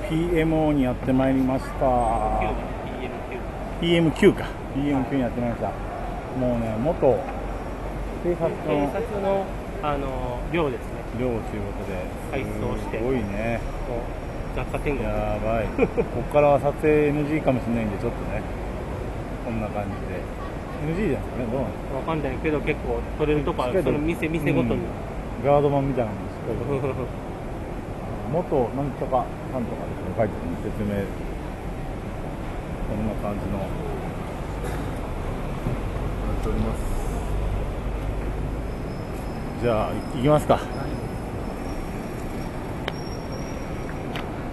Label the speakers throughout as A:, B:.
A: PMO にやってまいりました。 PM9 か PM9 にやってまいりました。もうね、元警察の
B: 寮ですね。
A: 寮ということで
B: 改装して
A: すごいね、
B: 雑貨天国。
A: やばいここからは撮影 NG かもしれないんで、ちょっとねこんな感じで NG ですかね、どうなんですか。
B: わかんないけど結構撮れるとこある。その店ごとに、
A: ガードマンみたいなのもしっかり元なんとかなんとかですね、書いてる説明、こんな感じのやっております。じゃあ行きますか。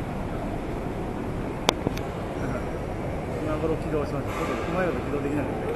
A: 今頃起動しました。ちょっとうまいこと起動できないので